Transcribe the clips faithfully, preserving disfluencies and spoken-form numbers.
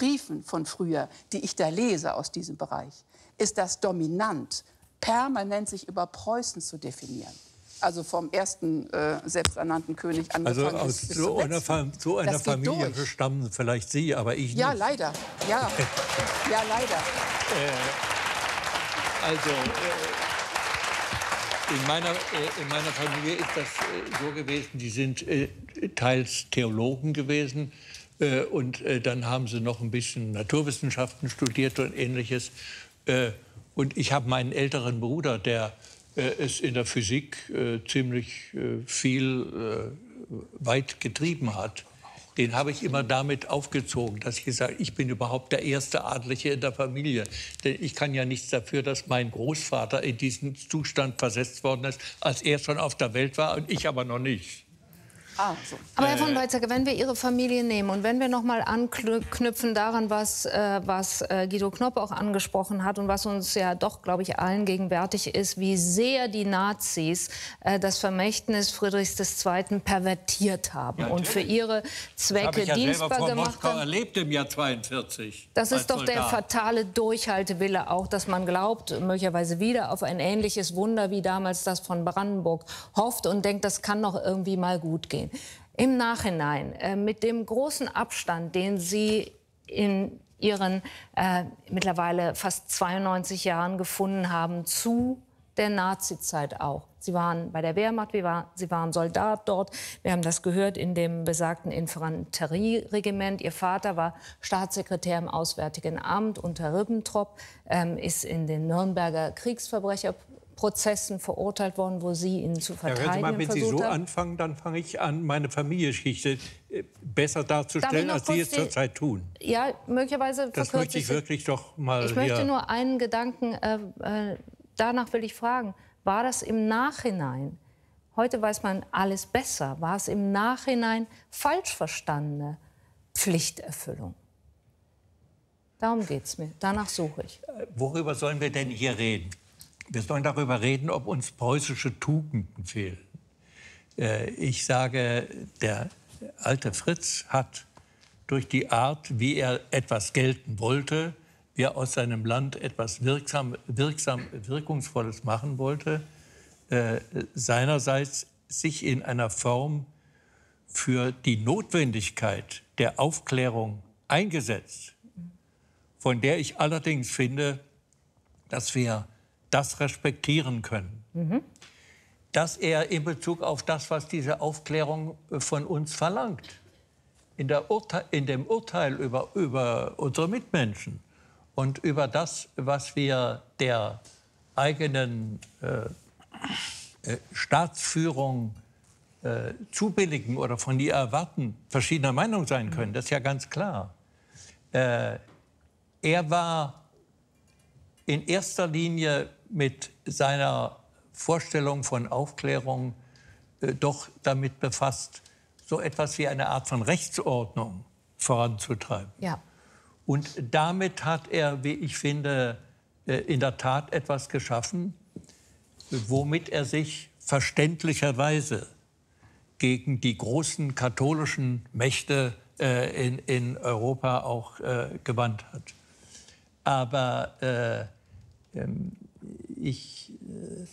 Briefen von früher, die ich da lese aus diesem Bereich, ist das dominant, permanent sich über Preußen zu definieren. Also vom ersten äh, selbsternannten König angefangen also aus bis, bis so zum einer, letzten. so einer Das geht Familie durch. stammen vielleicht Sie, aber ich Ja, nicht. leider. Ja, ja leider. Äh, also äh, in, meiner, äh, in meiner Familie ist das äh, so gewesen, die sind äh, teils Theologen gewesen äh, und äh, dann haben sie noch ein bisschen Naturwissenschaften studiert und Ähnliches. Äh, und ich habe meinen älteren Bruder, der äh, es in der Physik äh, ziemlich äh, viel äh, weit getrieben hat. Den habe ich immer damit aufgezogen, dass ich gesagt habe, ich bin überhaupt der erste Adlige in der Familie. Denn ich kann ja nichts dafür, dass mein Großvater in diesen Zustand versetzt worden ist, als er schon auf der Welt war und ich aber noch nicht. Ah, so. Aber Herr von Weizsäcker, wenn wir Ihre Familie nehmen und wenn wir noch mal anknüpfen daran, was, äh, was äh, Guido Knopp auch angesprochen hat und was uns ja doch, glaube ich, allen gegenwärtig ist, wie sehr die Nazis äh, das Vermächtnis Friedrichs des Zweiten pervertiert haben ja, und für ihre Zwecke ja dienstbar gemacht Moskau haben. erlebt im Jahr zweiundvierzig. Das ist doch Soldat. der fatale Durchhaltewille auch, dass man glaubt, möglicherweise wieder auf ein ähnliches Wunder wie damals das von Brandenburg hofft und denkt, das kann doch irgendwie mal gut gehen. Im Nachhinein, äh, mit dem großen Abstand, den Sie in Ihren äh, mittlerweile fast zweiundneunzig Jahren gefunden haben zu der Nazizeit auch. Sie waren bei der Wehrmacht, wir war, Sie waren Soldat dort. Wir haben das gehört in dem besagten Infanterieregiment. Ihr Vater war Staatssekretär im Auswärtigen Amt unter Ribbentrop, ähm, ist in den Nürnberger Kriegsverbrecherprozessen verurteilt worden, wo Sie ihn zu verteidigen versucht haben. Ja, wenn Sie so haben. anfangen, dann fange ich an, meine Familiengeschichte besser darzustellen, als Sie es zurzeit tun. Ja, möglicherweise Das möchte ich wirklich doch mal Ich möchte hier nur einen Gedanken, äh, äh, danach will ich fragen, war das im Nachhinein, heute weiß man alles besser, war es im Nachhinein falsch verstandene Pflichterfüllung? Darum geht es mir, danach suche ich. Worüber sollen wir denn hier reden? Wir sollen darüber reden, ob uns preußische Tugenden fehlen. Äh, ich sage, der alte Fritz hat durch die Art, wie er etwas gelten wollte, wie er aus seinem Land etwas wirksam, wirksam, Wirkungsvolles machen wollte, äh, seinerseits sich in einer Form für die Notwendigkeit der Aufklärung eingesetzt, von der ich allerdings finde, dass wir das respektieren können. Mhm. Dass er in Bezug auf das, was diese Aufklärung von uns verlangt, in, der Urte- in dem Urteil über, über unsere Mitmenschen und über das, was wir der eigenen äh, äh, Staatsführung äh, zubilligen oder von ihr erwarten, verschiedener Meinung sein können, das ist ja ganz klar. Äh, er war in erster Linie mit seiner Vorstellung von Aufklärung äh, doch damit befasst, so etwas wie eine Art von Rechtsordnung voranzutreiben. Ja. Und damit hat er, wie ich finde, äh, in der Tat etwas geschaffen, womit er sich verständlicherweise gegen die großen katholischen Mächte äh, in, in Europa auch äh, gewandt hat. Aber äh, ähm, ich, äh,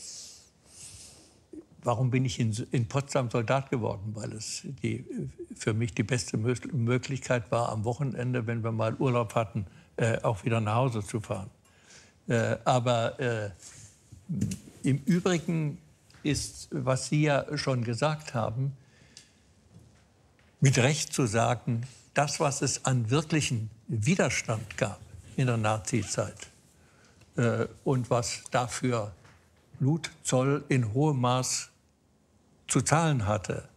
warum bin ich in, in Potsdam Soldat geworden? Weil es die, für mich die beste Möglichkeit war, am Wochenende, wenn wir mal Urlaub hatten, äh, auch wieder nach Hause zu fahren. Äh, aber äh, im Übrigen ist, was Sie ja schon gesagt haben, mit Recht zu sagen, das, was es an wirklichen Widerstand gab in der Nazizeit äh, und was dafür Blut, Zoll in hohem Maß zu zahlen hatte,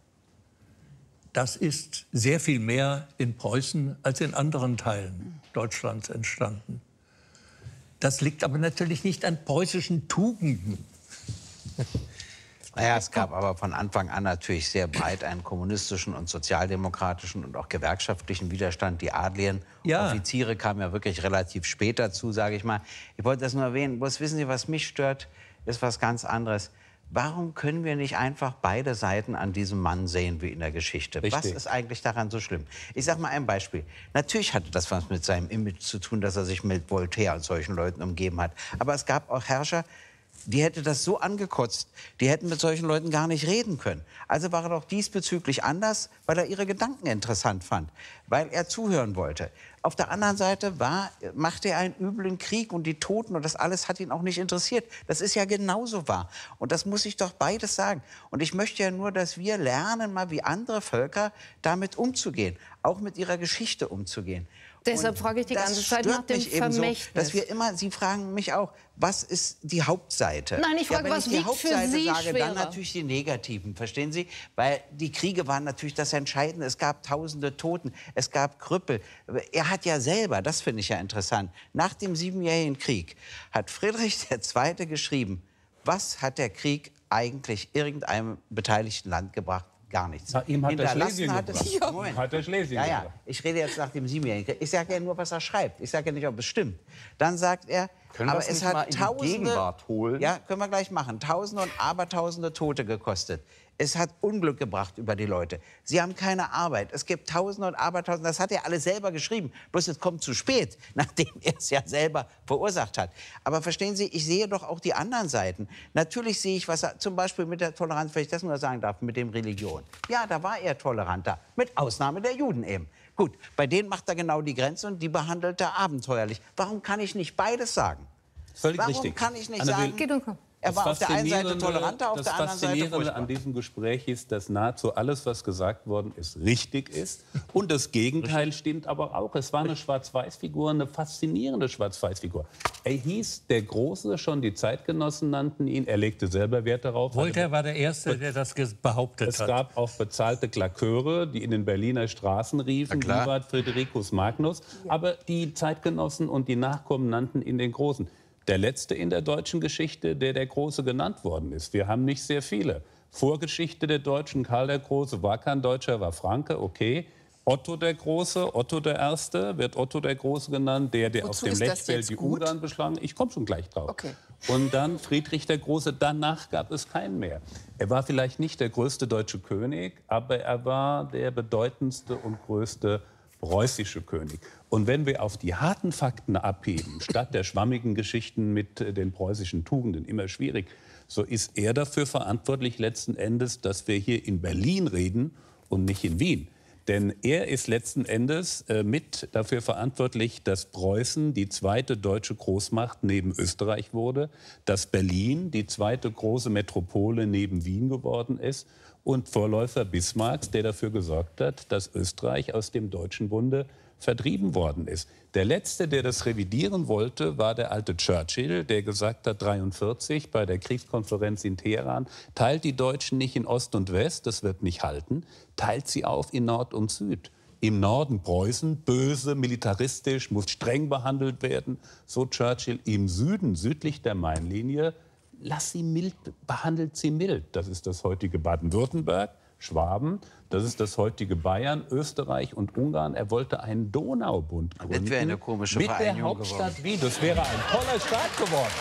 das ist sehr viel mehr in Preußen als in anderen Teilen Deutschlands entstanden. Das liegt aber natürlich nicht an preußischen Tugenden. Naja, es gab aber von Anfang an natürlich sehr breit einen kommunistischen und sozialdemokratischen und auch gewerkschaftlichen Widerstand. Die Adligen, ja. Offiziere kamen ja wirklich relativ spät dazu, sage ich mal. Ich wollte das nur erwähnen. Bloß wissen Sie, was mich stört, ist was ganz anderes. Warum können wir nicht einfach beide Seiten an diesem Mann sehen wie in der Geschichte? Richtig. Was ist eigentlich daran so schlimm? Ich sage mal ein Beispiel. Natürlich hatte das was mit seinem Image zu tun, dass er sich mit Voltaire und solchen Leuten umgeben hat. Aber es gab auch Herrscher, die hätte das so angekotzt, die hätten mit solchen Leuten gar nicht reden können. Also war er doch diesbezüglich anders, weil er ihre Gedanken interessant fand, weil er zuhören wollte. Auf der anderen Seite war, machte er einen üblen Krieg und die Toten und das alles hat ihn auch nicht interessiert. Das ist ja genauso wahr. Und das muss ich doch beides sagen. Und ich möchte ja nur, dass wir lernen, mal wie andere Völker damit umzugehen, auch mit ihrer Geschichte umzugehen. Deshalb frage ich die ganze Zeit nach dem Vermächtnis. So, dass wir immer, Sie fragen mich auch, was ist die Hauptseite? Nein, ich frage, ja, wenn was ich die wiegt für Hauptseite Sie sage, schwerer? Dann natürlich die negativen, verstehen Sie? Weil die Kriege waren natürlich das Entscheidende. Es gab tausende Toten, es gab Krüppel. Er hat ja selber, das finde ich ja interessant, nach dem Siebenjährigen Krieg hat Friedrich der Zweite geschrieben, was hat der Krieg eigentlich irgendeinem beteiligten Land gebracht? Gar nichts. Na, ihm hat er Schlesien hat es, gebracht. Moment. Hat er Schlesien ja, ja. gebracht. Ich rede jetzt nach dem Siebenjährigen Krieg. Ich sage ja nur, was er schreibt. Ich sage ja nicht, ob es stimmt. Dann sagt er, können aber wir es nicht hat mal in die Tausende, Gegenwart holen? Ja, können wir gleich machen. Tausende und Abertausende Tote gekostet. Es hat Unglück gebracht über die Leute. Sie haben keine Arbeit. Es gibt Tausende und Abertausende. Das hat er alles selber geschrieben. Bloß es kommt zu spät, nachdem er es ja selber verursacht hat. Aber verstehen Sie, ich sehe doch auch die anderen Seiten. Natürlich sehe ich, was er, zum Beispiel mit der Toleranz, wenn ich das nur sagen darf, mit dem Religion. Ja, da war er toleranter, mit Ausnahme der Juden eben. Gut, bei denen macht er genau die Grenze und die behandelt er abenteuerlich. Warum kann ich nicht beides sagen? Völlig Warum richtig. kann ich nicht Anne sagen... Geht und komm. Er war auf der einen Seite Faszinierende- toleranter, auf das der anderen Seite Faszinierende furchtbar. an diesem Gespräch ist, dass nahezu alles, was gesagt worden ist, richtig ist. Und das Gegenteil richtig. Stimmt aber auch. Es war eine Schwarz-Weiß-Figur, eine faszinierende Schwarz-Weiß-Figur. Er hieß der Große, schon die Zeitgenossen nannten ihn. Er legte selber Wert darauf. Voltaire war der Erste, der das behauptet es hat. Es gab auch bezahlte Klaköre, die in den Berliner Straßen riefen, Vivat Fridericus Magnus. Ja. Aber die Zeitgenossen und die Nachkommen nannten ihn den Großen. Der letzte in der deutschen Geschichte, der der Große genannt worden ist. Wir haben nicht sehr viele. Vorgeschichte der Deutschen, Karl der Große war kein Deutscher, war Franke, okay. Otto der Große, Otto der Erste, wird Otto der Große genannt, der, der auf dem Lechfeld die Ungarn beschlagen. Ich komme schon gleich drauf. Okay. Und dann Friedrich der Große, danach gab es keinen mehr. Er war vielleicht nicht der größte deutsche König, aber er war der bedeutendste und größte preußische König. Und wenn wir auf die harten Fakten abheben, statt der schwammigen Geschichten mit den preußischen Tugenden, immer schwierig, so ist er dafür verantwortlich letzten Endes, dass wir hier in Berlin reden und nicht in Wien. Denn er ist letzten Endes äh, mit dafür verantwortlich, dass Preußen die zweite deutsche Großmacht neben Österreich wurde, dass Berlin die zweite große Metropole neben Wien geworden ist und Vorläufer Bismarcks, der dafür gesorgt hat, dass Österreich aus dem Deutschen Bunde vertrieben worden ist. Der Letzte, der das revidieren wollte, war der alte Churchill, der gesagt hat, dreiundvierzig bei der Kriegskonferenz in Teheran, teilt die Deutschen nicht in Ost und West, das wird nicht halten, teilt sie auf in Nord und Süd. Im Norden Preußen, böse, militaristisch, muss streng behandelt werden, so Churchill. Im Süden, südlich der Mainlinie, lass sie mild, behandelt sie mild. Das ist das heutige Baden-Württemberg, Schwaben, das ist das heutige Bayern, Österreich und Ungarn. Er wollte einen Donaubund gründen. Das wäre eine komische mit der Vereinigung Hauptstadt geworden. Wien. Das wäre ein toller Staat geworden.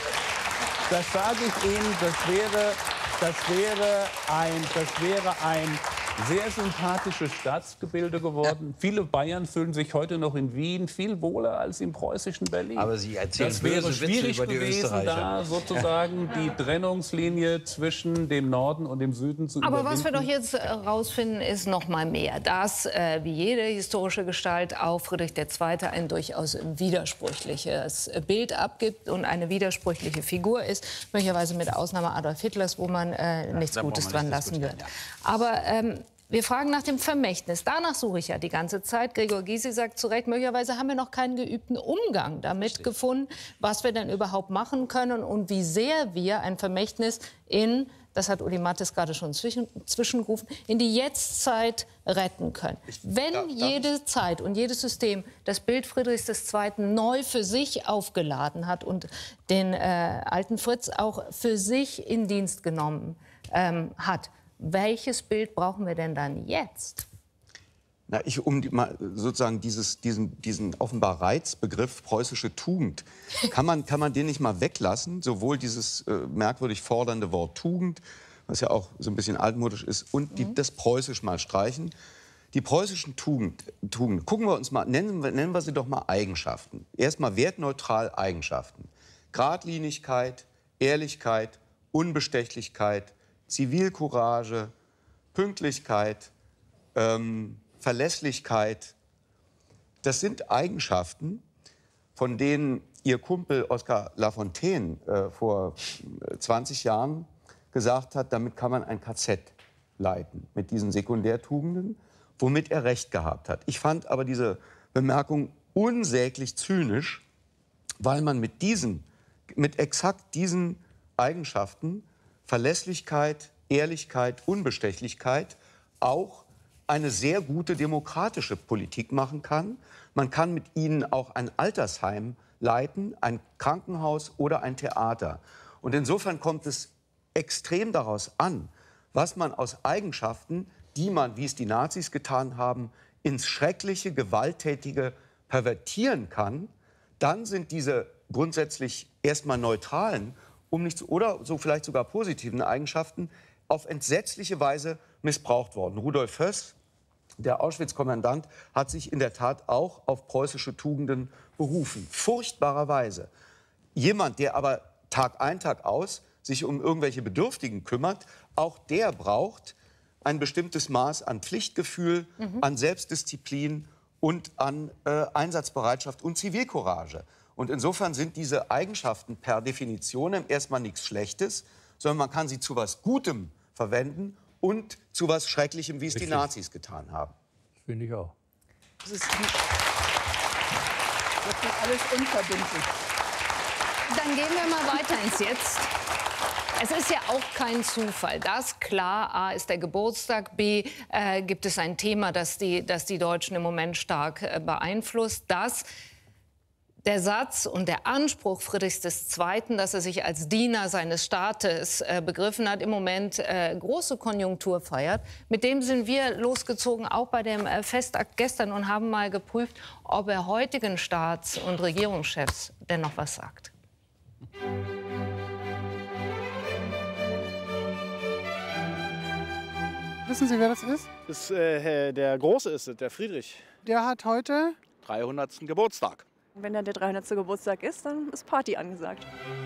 Das sage ich Ihnen, das wäre, das wäre ein, das wäre ein sehr sympathisches Staatsgebilde geworden. Ja. Viele Bayern fühlen sich heute noch in Wien viel wohler als im preußischen Berlin. Aber Sie erzählen das wäre böse Witze schwierig über die gewesen, Österreicher. da sozusagen die Trennungslinie zwischen dem Norden und dem Süden zu Aber überwinden. was wir doch jetzt herausfinden, ist noch mal mehr, dass äh, wie jede historische Gestalt auch Friedrich der Zweite ein durchaus widersprüchliches Bild abgibt und eine widersprüchliche Figur ist, möglicherweise mit Ausnahme Adolf Hitlers, wo man äh, nichts da Gutes brauchen wir dran nicht lassen wird. diskutieren, ja. Aber ähm, wir fragen nach dem Vermächtnis. Danach suche ich ja die ganze Zeit. Gregor Gysi sagt zu Recht, möglicherweise haben wir noch keinen geübten Umgang damit Richtig. gefunden, was wir denn überhaupt machen können und wie sehr wir ein Vermächtnis in, das hat Uli Mattes gerade schon zwischen, zwischengerufen, in die Jetztzeit retten können. Wenn darf, darf jede ich? Zeit und jedes System das Bild Friedrichs der Zweiten neu für sich aufgeladen hat und den äh, alten Fritz auch für sich in Dienst genommen ähm, hat, welches Bild brauchen wir denn dann jetzt? Na, ich, um die, mal sozusagen dieses, diesen, diesen offenbar Reizbegriff preußische Tugend, kann man, kann man den nicht mal weglassen? Sowohl dieses äh, merkwürdig fordernde Wort Tugend, was ja auch so ein bisschen altmodisch ist, und die, das Preußisch mal streichen. Die preußischen Tugend, Tugend, gucken wir uns mal, nennen, nennen wir sie doch mal Eigenschaften. Erstmal wertneutral Eigenschaften. Gradlinigkeit, Ehrlichkeit, Unbestechlichkeit, Zivilcourage, Pünktlichkeit, ähm, Verlässlichkeit. Das sind Eigenschaften, von denen Ihr Kumpel Oskar Lafontaine äh, vor zwanzig Jahren gesagt hat, damit kann man ein K Z leiten, mit diesen Sekundärtugenden, womit er recht gehabt hat. Ich fand aber diese Bemerkung unsäglich zynisch, weil man mit diesen, mit exakt diesen Eigenschaften, Verlässlichkeit, Ehrlichkeit, Unbestechlichkeit, auch eine sehr gute demokratische Politik machen kann. Man kann mit ihnen auch ein Altersheim leiten, ein Krankenhaus oder ein Theater. Und insofern kommt es extrem daraus an, was man aus Eigenschaften, die man, wie es die Nazis getan haben, ins schreckliche, gewalttätige pervertieren kann. Dann sind diese grundsätzlich erstmal neutralen, um nicht zu, oder so vielleicht sogar positiven Eigenschaften auf entsetzliche Weise missbraucht worden. Rudolf Höss, der Auschwitz-Kommandant, hat sich in der Tat auch auf preußische Tugenden berufen. Furchtbarerweise. Jemand, der aber Tag ein, Tag aus sich um irgendwelche Bedürftigen kümmert, auch der braucht ein bestimmtes Maß an Pflichtgefühl, mhm. an Selbstdisziplin und an äh, Einsatzbereitschaft und Zivilcourage. Und insofern sind diese Eigenschaften per Definition erstmal nichts Schlechtes, sondern man kann sie zu was Gutem verwenden und zu was Schrecklichem, wie es Richtig. die Nazis getan haben. Das finde ich auch. Das ist wirklich alles unverbindlich. Dann gehen wir mal weiter ins Jetzt. Es ist ja auch kein Zufall, dass klar, A ist der Geburtstag, B äh, gibt es ein Thema, das die, das die Deutschen im Moment stark äh, beeinflusst, dass der Satz und der Anspruch Friedrichs der Zweite., dass er sich als Diener seines Staates äh, begriffen hat, im Moment äh, große Konjunktur feiert. Mit dem sind wir losgezogen, auch bei dem äh, Festakt gestern, und haben mal geprüft, ob er heutigen Staats- und Regierungschefs denn noch was sagt. Wissen Sie, wer das ist? Das ist äh, der Große ist es, der Friedrich. Der hat heute dreihundertsten Geburtstag. Wenn dann der dreihundertste Geburtstag ist, dann ist Party angesagt.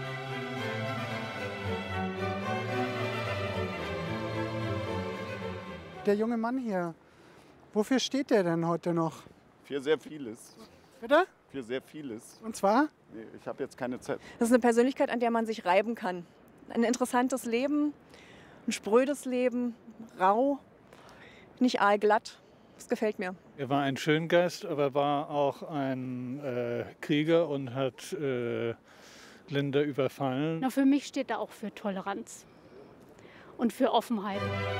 Der junge Mann hier, wofür steht der denn heute noch? Für sehr vieles. Bitte? Für sehr vieles. Und zwar? Nee, ich habe jetzt keine Zeit. Das ist eine Persönlichkeit, an der man sich reiben kann. Ein interessantes Leben, ein sprödes Leben, rau, nicht aalglatt. Das gefällt mir. Er war ein Schöngeist, aber war auch ein äh, Krieger und hat äh, Länder überfallen. Na, für mich steht er auch für Toleranz und für Offenheit.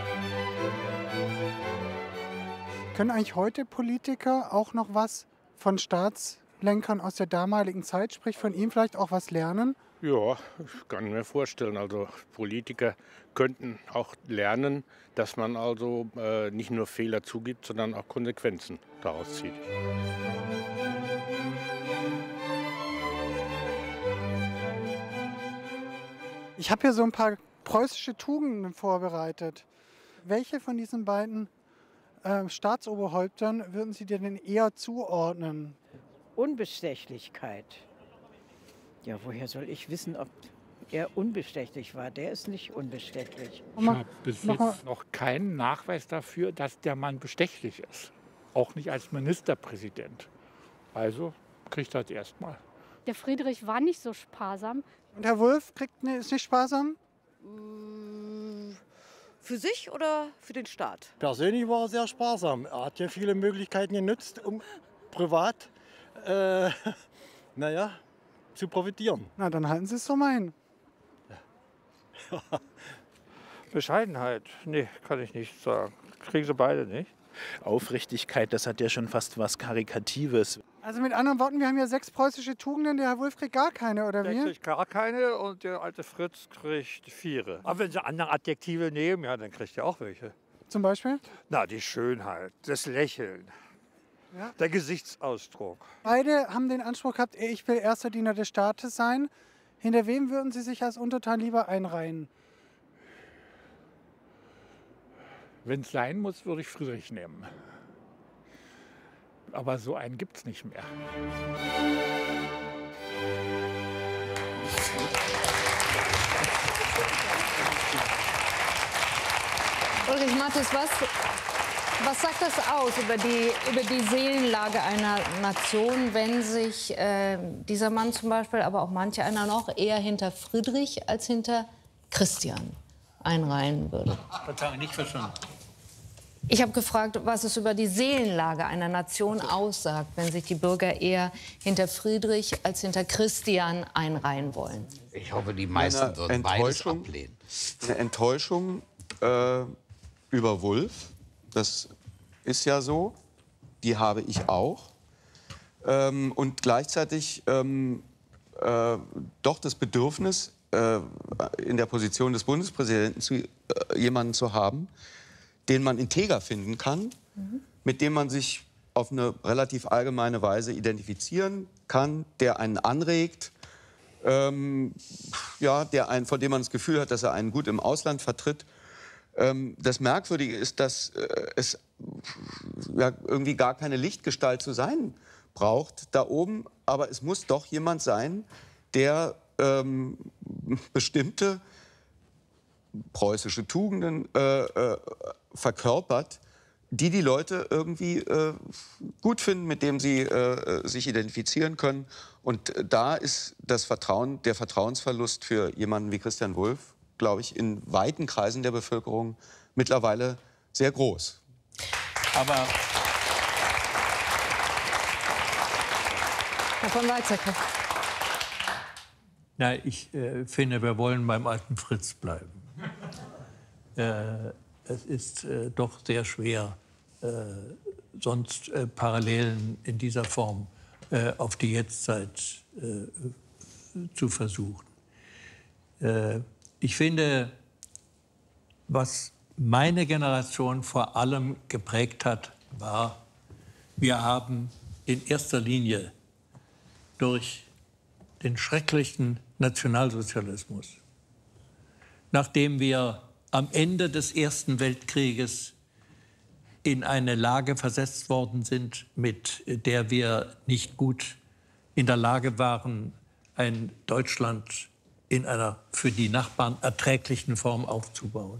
Können eigentlich heute Politiker auch noch was von Staatslenkern aus der damaligen Zeit, sprich von ihm vielleicht auch was lernen? Ja, ich kann mir vorstellen, also Politiker könnten auch lernen, dass man also äh, nicht nur Fehler zugibt, sondern auch Konsequenzen daraus zieht. Ich habe hier so ein paar preußische Tugenden vorbereitet. Welche von diesen beiden äh, Staatsoberhäuptern würden Sie dir denn eher zuordnen? Unbestechlichkeit. Ja, woher soll ich wissen, ob er unbestechlich war? Der ist nicht unbestechlich. Ich habe bis jetzt noch keinen Nachweis dafür, dass der Mann bestechlich ist. Auch nicht als Ministerpräsident. Also kriegt er das erstmal. Der Friedrich war nicht so sparsam. Und Herr Wulff kriegt, ne, ist nicht sparsam? Für sich oder für den Staat? Persönlich war er sehr sparsam. Er hat ja viele Möglichkeiten genutzt, um privat, äh, naja, zu profitieren. Na, dann halten Sie es so mal hin. Bescheidenheit, nee, kann ich nicht sagen. Kriegen sie beide nicht. Aufrichtigkeit, das hat ja schon fast was Karikatives. Also mit anderen Worten, wir haben ja sechs preußische Tugenden, der Herr Wulff kriegt gar keine, oder wie? Der kriegt gar keine und der alte Fritz kriegt vier. Aber wenn sie andere Adjektive nehmen, ja, dann kriegt er auch welche. Zum Beispiel? Na, die Schönheit, das Lächeln, Ja. der Gesichtsausdruck. Beide haben den Anspruch gehabt, ich will erster Diener des Staates sein. Hinter wem würden Sie sich als Untertan lieber einreihen? Wenn es sein muss, würde ich Friedrich nehmen. Aber so einen gibt es nicht mehr. Ulrich Mattes, was, was sagt das aus über die, über die Seelenlage einer Nation, wenn sich äh, dieser Mann zum Beispiel, aber auch manche einer noch, eher hinter Friedrich als hinter Christian einreihen würde? Verzeihung, nicht verstanden. Ich habe gefragt, was es über die Seelenlage einer Nation aussagt, wenn sich die Bürger eher hinter Friedrich als hinter Christian einreihen wollen. Ich hoffe, die meisten Eine würden beides Enttäuschung, ablehnen. eine Enttäuschung äh, über Wulff, das ist ja so, die habe ich auch. Ähm, und gleichzeitig ähm, äh, doch das Bedürfnis, äh, in der Position des Bundespräsidenten zu, äh, jemanden zu haben, den man integer finden kann, mhm. mit dem man sich auf eine relativ allgemeine Weise identifizieren kann, der einen anregt, ähm, ja, der einen, von dem man das Gefühl hat, dass er einen gut im Ausland vertritt. Ähm, das Merkwürdige ist, dass äh, es ja, irgendwie gar keine Lichtgestalt zu sein braucht da oben, aber es muss doch jemand sein, der ähm, bestimmte preußische Tugenden äh, äh, verkörpert, die die Leute irgendwie äh, gut finden, mit dem sie äh, sich identifizieren können. Und da ist das Vertrauen, der Vertrauensverlust für jemanden wie Christian Wulff, glaube ich, in weiten Kreisen der Bevölkerung mittlerweile sehr groß. Aber Herr von Weizsäcker. Na, ich äh, finde, wir wollen beim alten Fritz bleiben. Äh, es ist äh, doch sehr schwer, äh, sonst äh, Parallelen in dieser Form äh, auf die Jetztzeit äh, zu versuchen. Äh, ich finde, was meine Generation vor allem geprägt hat, war, wir haben in erster Linie durch den schrecklichen Nationalsozialismus, nachdem wir am Ende des Ersten Weltkrieges in eine Lage versetzt worden sind, mit der wir nicht gut in der Lage waren, ein Deutschland in einer für die Nachbarn erträglichen Form aufzubauen.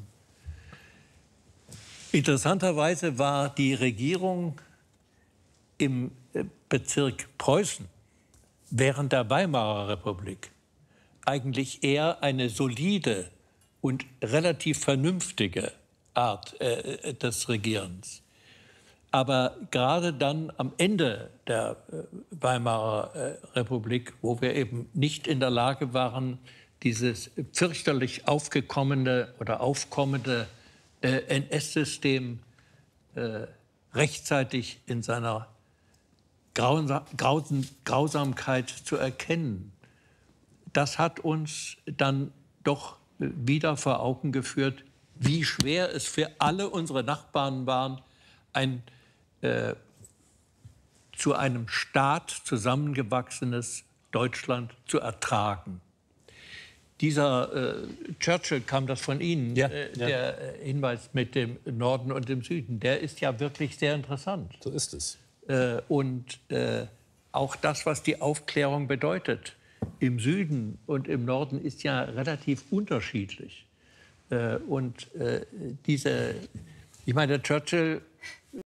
Interessanterweise war die Regierung im Bezirk Preußen während der Weimarer Republik eigentlich eher eine solide und relativ vernünftige Art äh, des Regierens. Aber gerade dann am Ende der äh, Weimarer äh, Republik, wo wir eben nicht in der Lage waren, dieses fürchterlich aufgekommene oder aufkommende äh, N S-System äh, rechtzeitig in seiner Grausa Grausen Grausamkeit zu erkennen, das hat uns dann doch wieder vor Augen geführt, wie schwer es für alle unsere Nachbarn war, ein äh, zu einem Staat zusammengewachsenes Deutschland zu ertragen. Dieser äh, Churchill, kam das von Ihnen, ja, äh, ja. der Hinweis mit dem Norden und dem Süden, der ist ja wirklich sehr interessant. So ist es. Äh, und äh, auch das, was die Aufklärung bedeutet, im Süden und im Norden ist ja relativ unterschiedlich. Äh, und äh, diese, ich meine, der Churchill